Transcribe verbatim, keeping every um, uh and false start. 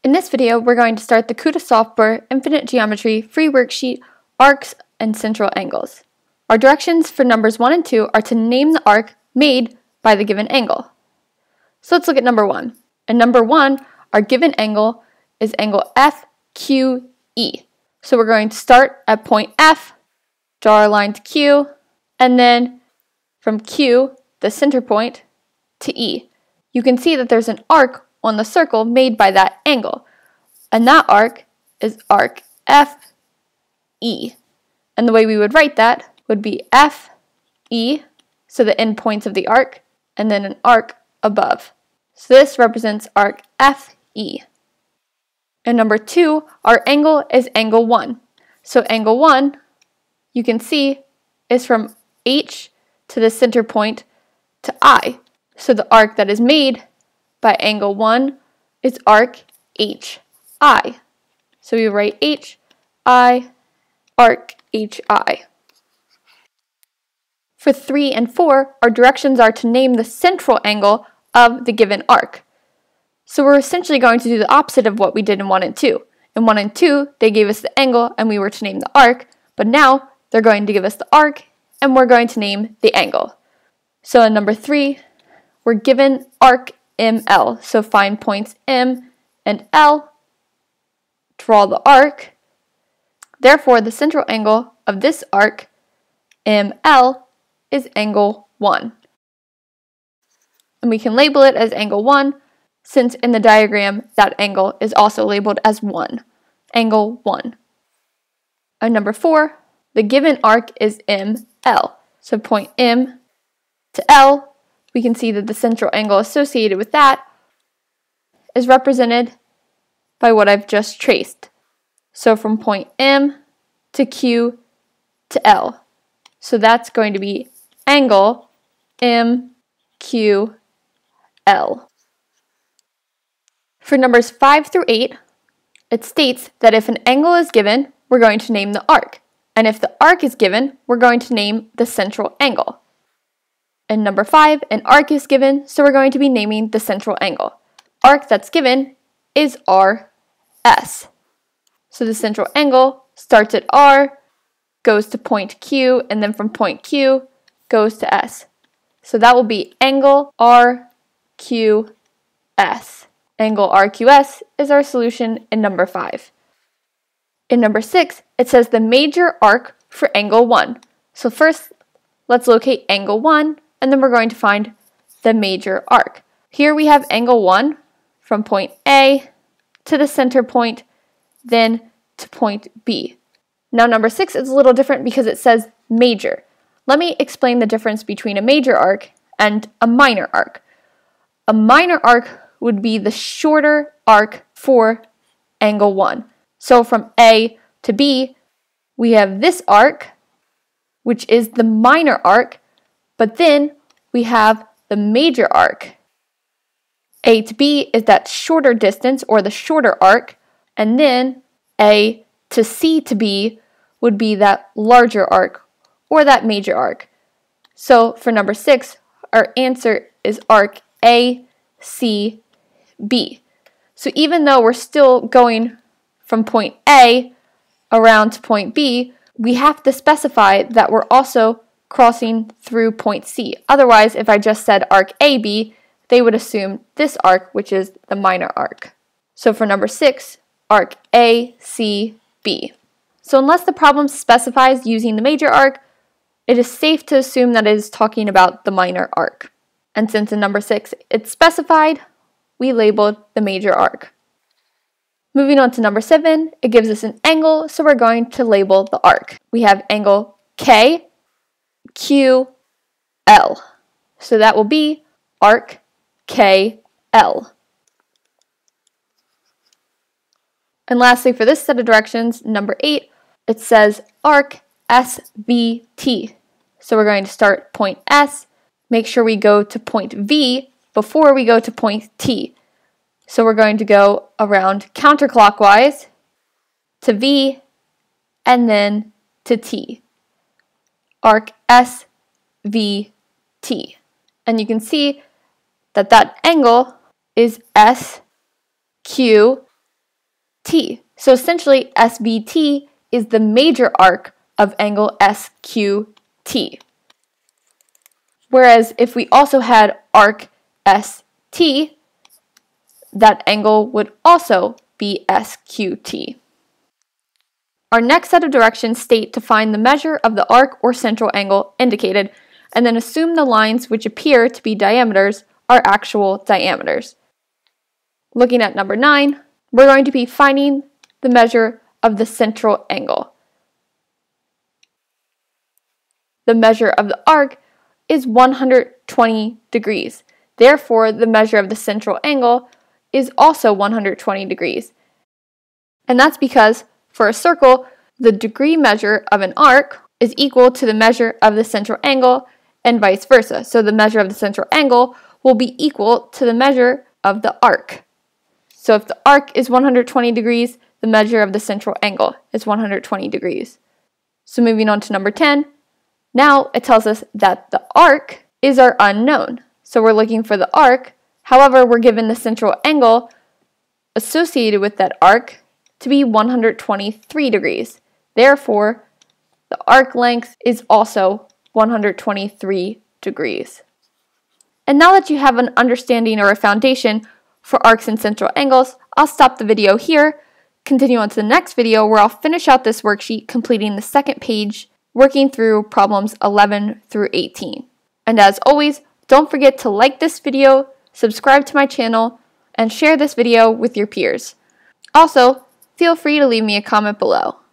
In this video, we're going to start the KutaSoftware Infinite Geometry free worksheet, arcs, and central angles. Our directions for numbers one and two are to name the arc made by the given angle. So let's look at number one. In number one, our given angle is angle F Q E. So we're going to start at point F, draw our line to Q, and then from Q, the center point, to E. You can see that there's an arc on the circle made by that angle, and that arc is arc F E. And the way we would write that would be F E, so the end points of the arc, and then an arc above. So this represents arc F E. And number two, our angle is angle one. So angle one, you can see, is from H to the center point to I. So the arc that is made by angle one is arc H I. So we write H I, arc H I. For three and four, our directions are to name the central angle of the given arc. So we're essentially going to do the opposite of what we did in one and two. In one and two, they gave us the angle and we were to name the arc, but now they're going to give us the arc and we're going to name the angle. So in number three, we're given arc M L. So find points M and L, draw the arc. Therefore, the central angle of this arc, M L, is angle one. And we can label it as angle one, since in the diagram that angle is also labeled as one, angle one. And number four, the given arc is M L. So point M to L, we can see that the central angle associated with that is represented by what I've just traced. So from point M to Q to L. So that's going to be angle M Q L. For numbers five through eight, it states that if an angle is given, we're going to name the arc. And if the arc is given, we're going to name the central angle. In number five, an arc is given, so we're going to be naming the central angle. Arc that's given is R S. So the central angle starts at R, goes to point Q, and then from point Q goes to S. So that will be angle R Q S. Angle R Q S is our solution in number five. In number six, it says the major arc for angle one. So first, let's locate angle one, and then we're going to find the major arc. Here we have angle one from point A to the center point, then to point B. Now number six is a little different because it says major. Let me explain the difference between a major arc and a minor arc. A minor arc would be the shorter arc for angle one. So from A to B, we have this arc, which is the minor arc, but then we have the major arc. A to B is that shorter distance, or the shorter arc, and then A to C to B would be that larger arc, or that major arc. So for number six, our answer is arc A C B. So even though we're still going from point A around to point B, we have to specify that we're also crossing through point C. Otherwise, if I just said arc A B, they would assume this arc, which is the minor arc. So for number six, arc A C B. So unless the problem specifies using the major arc, it is safe to assume that it is talking about the minor arc. And since in number six it's specified, we labeled the major arc. Moving on to number seven, it gives us an angle, so we're going to label the arc. We have angle K, Q, L. So that will be arc K L. And lastly, for this set of directions, number eight, it says arc S V T. So we're going to start point S, make sure we go to point V before we go to point T. So we're going to go around counterclockwise to V and then to T. Arc S V T. And you can see that that angle is S Q T. So essentially, S B T is the major arc of angle S Q T. Whereas if we also had arc S T, that angle would also be S Q T. Our next set of directions state to find the measure of the arc or central angle indicated, and then assume the lines which appear to be diameters are actual diameters. Looking at number nine, we're going to be finding the measure of the central angle. The measure of the arc is one hundred twenty degrees. Therefore, the measure of the central angle is also one hundred twenty degrees. And that's because for a circle, the degree measure of an arc is equal to the measure of the central angle and vice versa. So the measure of the central angle will be equal to the measure of the arc. So if the arc is one hundred twenty degrees, the measure of the central angle is one hundred twenty degrees. So moving on to number ten, now it tells us that the arc is our unknown. So we're looking for the arc. However, we're given the central angle associated with that arc to be one hundred twenty-three degrees. Therefore, the arc length is also one hundred twenty-three degrees. And now that you have an understanding or a foundation for arcs and central angles, I'll stop the video here, continue on to the next video where I'll finish out this worksheet completing the second page, working through problems eleven through eighteen. And as always, don't forget to like this video, subscribe to my channel, and share this video with your peers. Also, feel free to leave me a comment below.